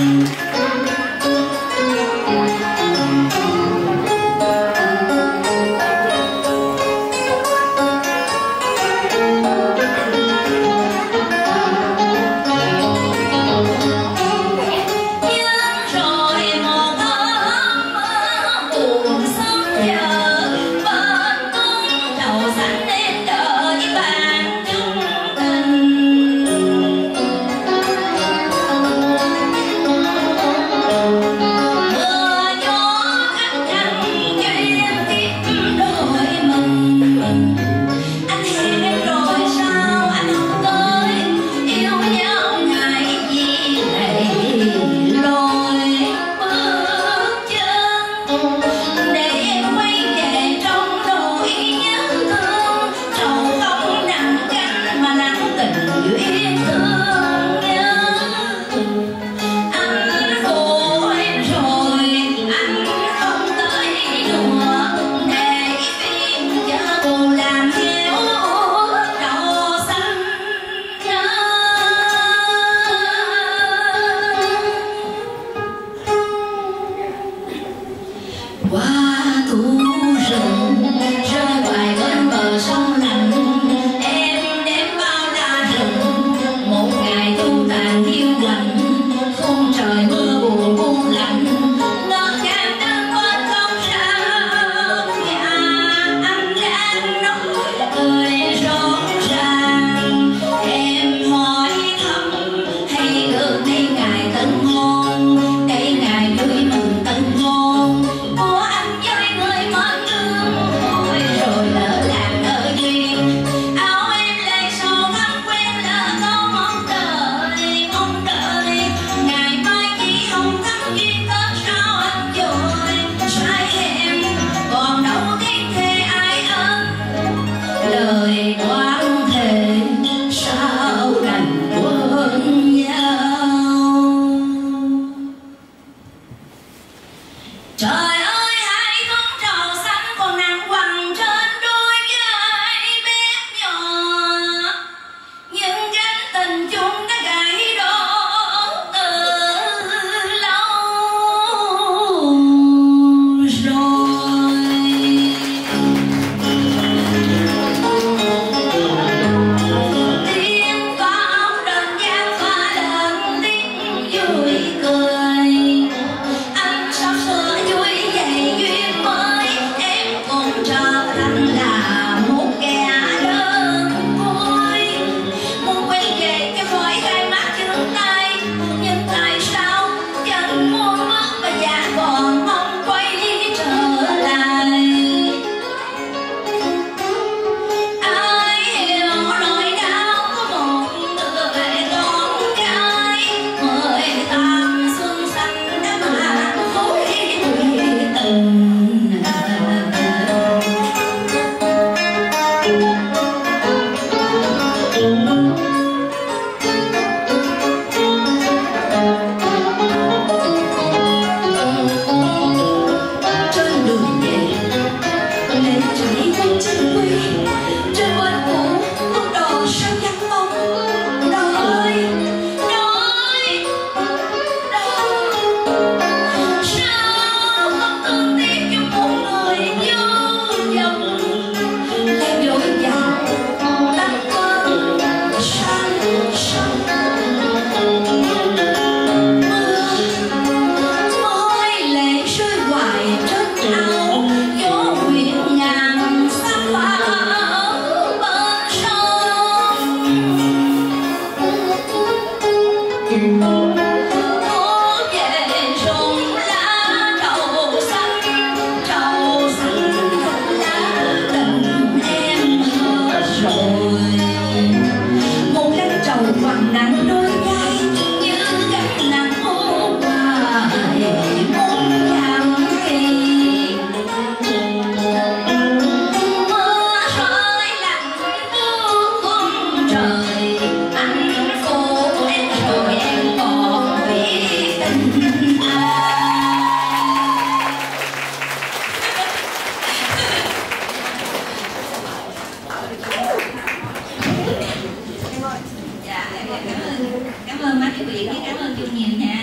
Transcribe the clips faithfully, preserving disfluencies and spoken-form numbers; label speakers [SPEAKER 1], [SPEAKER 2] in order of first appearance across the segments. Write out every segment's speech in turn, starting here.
[SPEAKER 1] Cảm ơn má biểu diễn, cảm ơn Chung nhiều nha.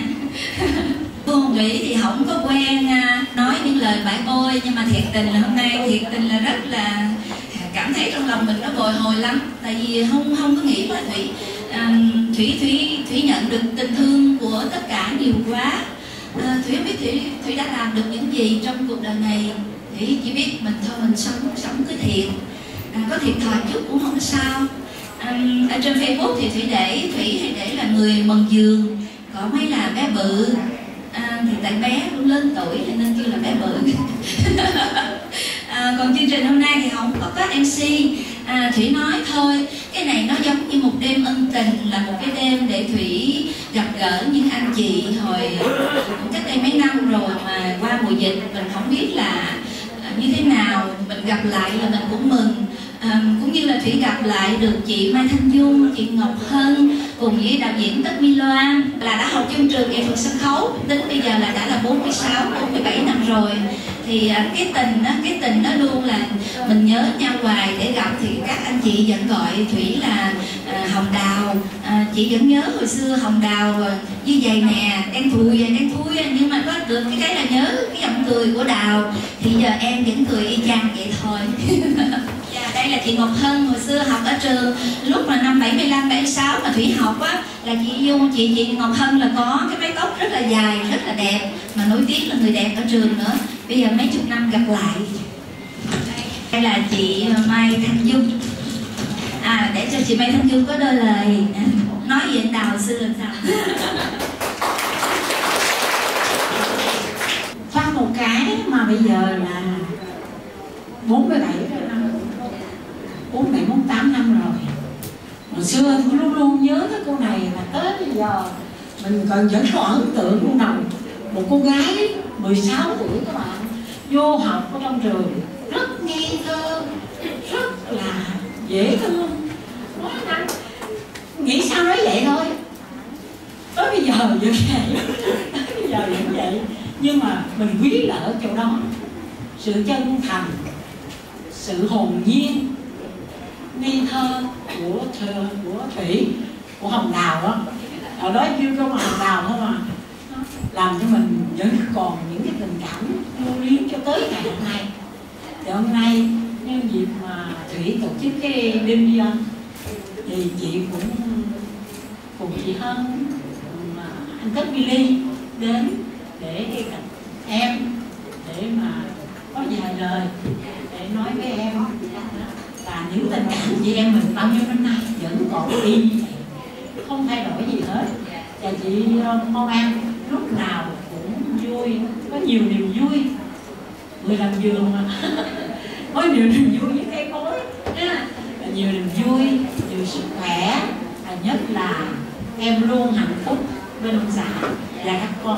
[SPEAKER 1] Cô Hồng Thủy thì không có quen nói những lời bãi bôi, nhưng mà thiệt tình là hôm nay thiệt tình là rất là cảm thấy trong lòng mình nó bồi hồi lắm. Tại vì không không có nghĩ là Thủy um, Thủy Thủy Thủy nhận được tình thương của tất cả nhiều quá. Uh, Thủy không biết Thủy Thủy đã làm được những gì trong cuộc đời này. Thủy chỉ biết mình thôi mình sống sống cứ thiện, à, có thiệt thòi chút cũng không có sao. Um, ở trên Facebook thì Thủy để Thủy hay để là người mần giường, có mấy là bé bự. À, thì tại bé cũng lớn tuổi nên kêu là bé bự. À, còn chương trình hôm nay thì không có có em xê. à, Thủy nói thôi, cái này nó giống như một đêm ân tình, là một cái đêm để Thủy gặp gỡ những anh chị hồi cách đây mấy năm rồi mà qua mùa dịch mình không biết là như thế nào, mình gặp lại là mình cũng mừng. À, cũng như là Thủy gặp lại được chị Mai Thanh Dung, chị Ngọc Hân cùng với đạo diễn Tất My Loan, là đã học trong trường nghệ thuật sân khấu, tính bây giờ là đã là bốn mươi sáu, bốn mươi bảy năm rồi. Thì à, cái tình đó, cái tình đó luôn là mình nhớ nhau hoài. Để gặp thì các anh chị vẫn gọi Thủy là à, Hồng Đào. à, Chị vẫn nhớ hồi xưa Hồng Đào như vậy nè, đen thui đen thui, nhưng mà có được cái cái là nhớ cái giọng cười của Đào. Thì giờ em vẫn cười y chang vậy thôi. Dạ, đây là chị Ngọc Hân, hồi xưa học ở trường lúc mà năm bảy mươi lăm, bảy mươi sáu mà Thủy học á, là chị Dung, chị chị Ngọc Hân là có cái mái tóc rất là dài, rất là đẹp, mà nổi tiếng là người đẹp ở trường nữa. Bây giờ mấy chục năm gặp lại. Đây là chị Mai Thanh Dung. À, để cho chị Mai Thanh Dung có đôi lời nói về anh Đào xưa làm sao.
[SPEAKER 2] Qua một cái mà bây giờ là bốn mươi bảy năm, bốn mươi bảy, bốn mươi tám năm rồi. Hồi xưa tôi luôn luôn nhớ cái cô này, là tới bây giờ mình còn vẫn có ấn tượng luôn nào. Một cô gái mười sáu tuổi các bạn, vô học ở trong trường, rất ngây thơ, rất là dễ thương. Nói năng nghĩ sao nói vậy thôi. Tới bây giờ vẫn vậy, tới bây giờ vẫn vậy. Nhưng mà mình quý là ở chỗ đó, sự chân thành, sự hồn nhiên, nghi thơ của của Thủy, của Hồng Đào đó. Ở đó chưa có mà Hồng Đào thôi mà, làm cho mình vẫn còn những cái tình cảm lưu luyến cho tới ngày hôm nay. Thì hôm nay nhân dịp mà Thủy tổ chức cái đêm tri ân, thì chị cũng cùng chị Hân, cùng anh Tất My Ly đến để gặp em, để mà có vài lời để nói với em là những tình cảm chị em mình bao nhiêu năm nay vẫn còn y như vậy, không thay đổi gì hết. Và chị mong em lúc nào cũng vui, có nhiều niềm vui. Người làm vườn mà có nhiều niềm vui với cây cối, nhiều niềm vui, nhiều sức khỏe, và nhất là em luôn hạnh phúc bên ông xã và các con.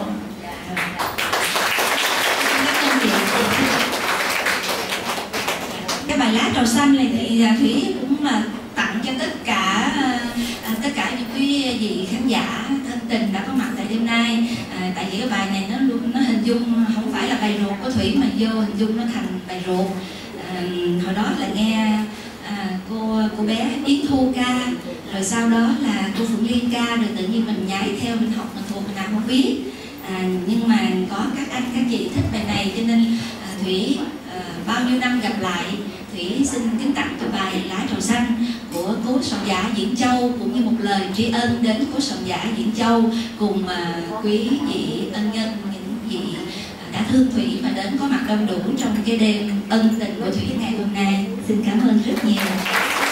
[SPEAKER 1] Cái bài Lá Trầu Xanh này thì Thủy cũng là tặng cho tất cả à, tất cả những quý vị khán giả thân tình đã có mặt tại đêm nay. À, tại vì cái bài này nó luôn nó hình dung không phải là bài ruột của Thủy, mà vô hình dung nó thành bài ruột. À, hồi đó là nghe à, cô cô bé Yến Thu ca, rồi sau đó là cô Phượng Liên ca, rồi tự nhiên mình nhái theo, mình học mình thuộc mình nào không biết. À, nhưng mà có các anh các chị thích bài này cho nên à, Thủy à, bao nhiêu năm gặp lại, Thủy xin kính tặng cho bài Lá Trầu Xanh của cố soạn giả Diễn Châu, cũng như một lời tri ân đến cố soạn giả Diễn Châu cùng uh, quý vị ân nhân, những vị uh, đã thương Thủy và đến có mặt đông đủ trong cái đêm ân tình của Thủy ngày hôm nay. Xin cảm ơn rất nhiều.